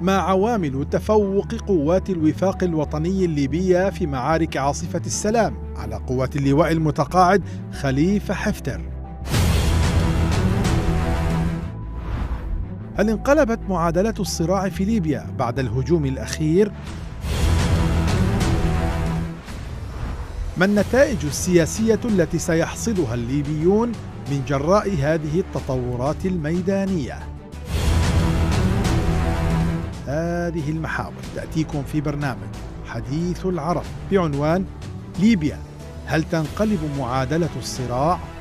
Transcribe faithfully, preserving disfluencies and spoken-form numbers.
ما عوامل تفوق قوات الوفاق الوطني الليبية في معارك عاصفة السلام على قوات اللواء المتقاعد خليفة حفتر؟ هل انقلبت معادلة الصراع في ليبيا بعد الهجوم الأخير؟ ما النتائج السياسية التي سيحصدها الليبيون من جراء هذه التطورات الميدانية؟ هذه المحاور تأتيكم في برنامج حديث العرب بعنوان ليبيا، هل تنقلب معادلة الصراع؟